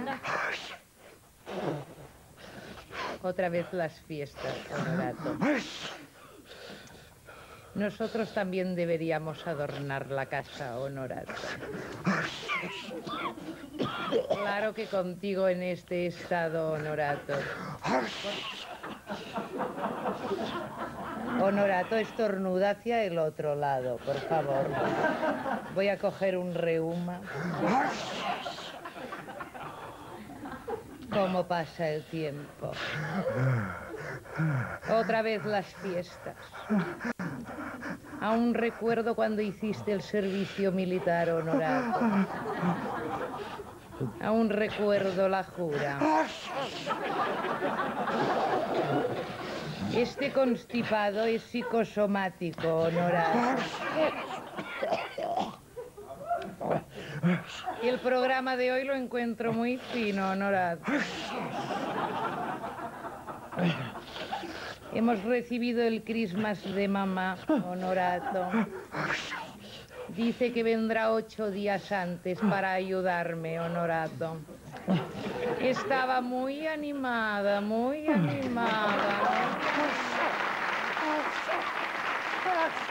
Otra vez las fiestas, Honorato. Nosotros también deberíamos adornar la casa, Honorato. Claro que contigo en este estado, Honorato. Honorato, estornuda hacia el otro lado, por favor. Voy a coger un reuma. ¿Cómo pasa el tiempo? Otra vez las fiestas. Aún recuerdo cuando hiciste el servicio militar, Honorato. Aún recuerdo la jura. Este constipado es psicosomático, Honorato. El programa de hoy lo encuentro muy fino, Honorato. Hemos recibido el Christmas de mamá, Honorato. Dice que vendrá 8 días antes para ayudarme, Honorato. Estaba muy animada, muy animada.